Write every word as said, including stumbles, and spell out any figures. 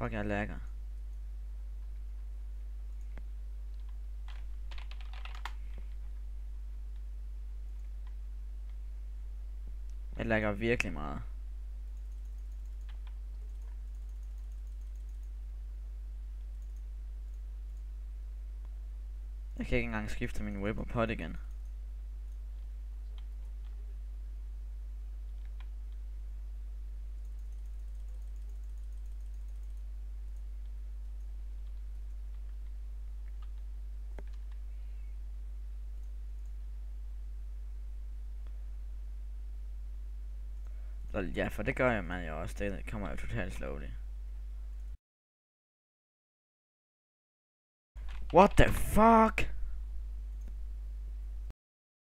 Fuck, jeg lagger. Jeg lagger virkelig meget. Jeg kan ikke engang skifte min web og pod igen. Ja, for det gør jeg, man jo også. Det kommer jo totalt slowly. What the fuck?